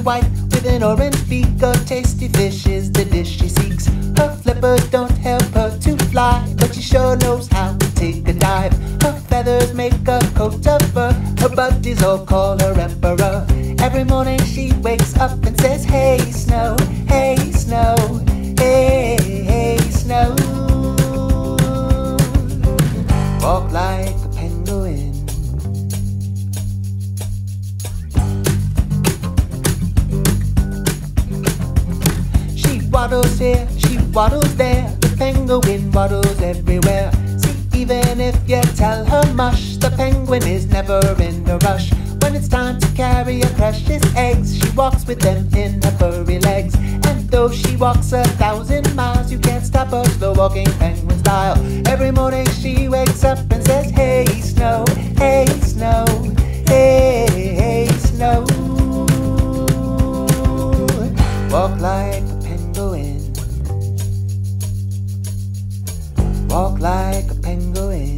white with an orange beak. A tasty fish is the dish she seeks. Her flippers don't help her to fly, but she sure knows how to take a dive. Her feathers make a coat of fur. Her buddies all call her emperor. Every morning she wakes up and says, hey snow, hey snow, hey, hey snow. Walk like a penguin. She waddles here, she waddles there. The penguin waddles everywhere. See, even if you tell her mush, the penguin is never in a rush. When it's time to carry her precious eggs, she walks with them in her furry legs. And though she walks 1,000 miles, you can't stop her slow walking penguin style. Every morning she wakes up and says, hey snow, hey snow, hey, hey snow. Walk like a penguin. Walk like a penguin.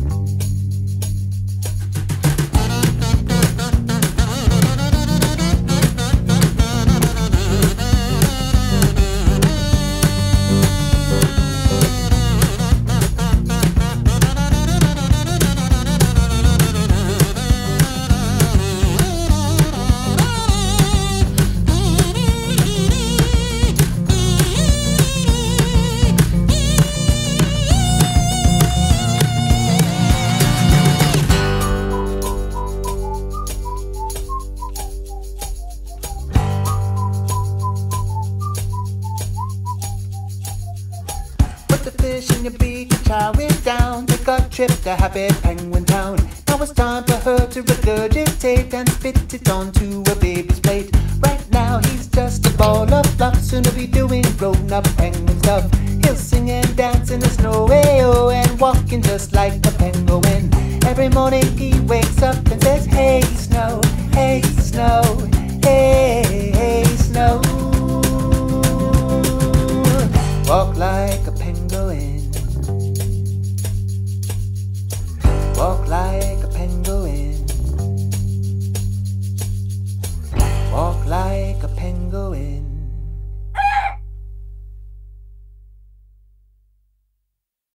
The fish in your beak and chow it down. Take a trip to Happy Penguin Town. Now it's time for her to regurgitate and spit it onto a baby's plate. Right now he's just a ball of fluff. Soon he'll be doing grown-up penguin stuff. He'll sing and dance in the snow, oh, and walking just like a penguin. Every morning he wakes up and says, hey snow, hey snow, hey.